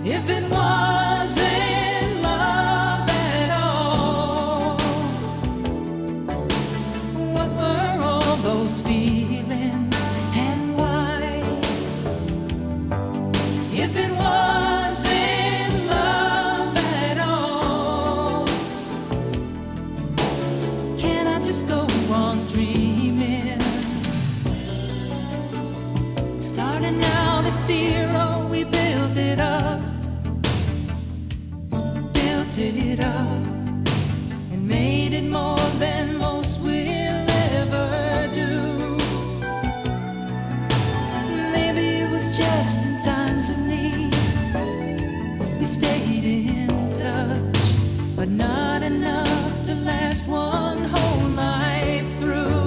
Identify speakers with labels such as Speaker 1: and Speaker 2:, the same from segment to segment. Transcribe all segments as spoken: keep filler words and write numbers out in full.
Speaker 1: If it wasn't love at all, what were all those feelings and why? If it wasn't love at all, can I just go on dreaming? Starting out at zero, we built it up, built it up, and made it more than most will ever do. Maybe it was just in times of need we stayed in touch, but not enough to last one whole life through.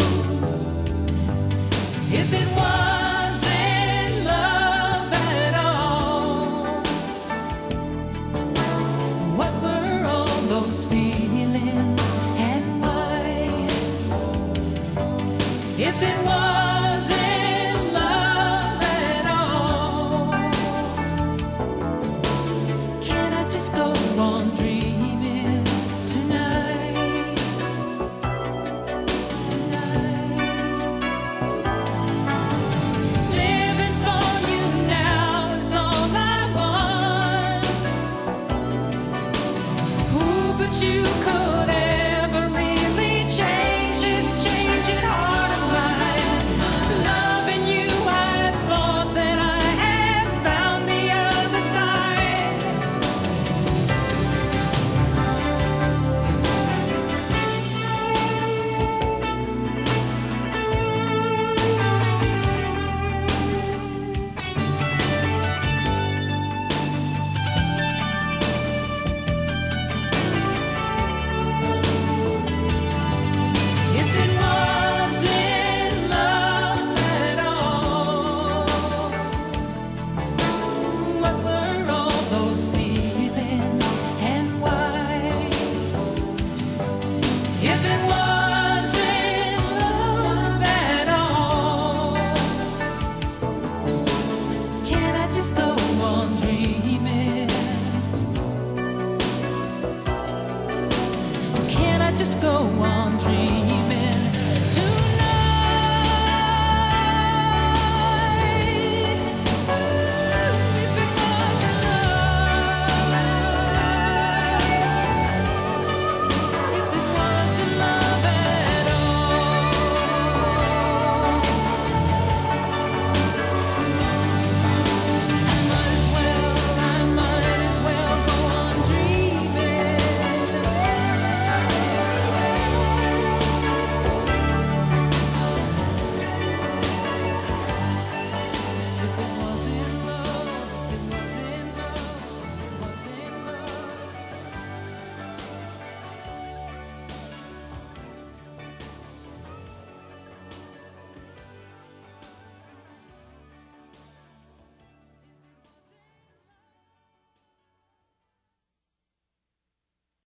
Speaker 1: If it wasn't love at all, what were all those feelings and why? If it wasn't love at all, can I just go on dreaming tonight? Tonight. Living for you now is all I want. Who but you